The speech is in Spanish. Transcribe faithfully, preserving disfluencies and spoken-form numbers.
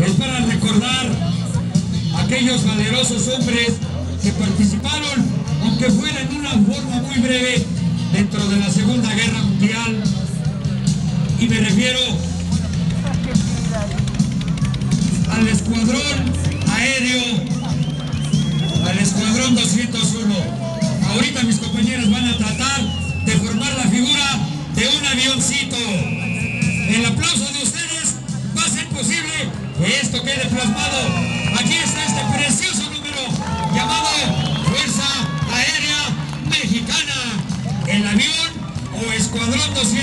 es para recordar a aquellos valerosos hombres que participaron, aunque fuera en una forma muy breve, dentro de la Segunda Guerra Mundial. Y me refiero al escuadrón aéreo, al escuadrón doscientos uno. Ahorita mis compañeros van a tratar de formar la figura de un avioncito. El aplauso de ustedes va a ser posible que esto quede plasmado. Aquí está este precioso número llamado Fuerza Aérea Mexicana. El avión o escuadrón doscientos uno.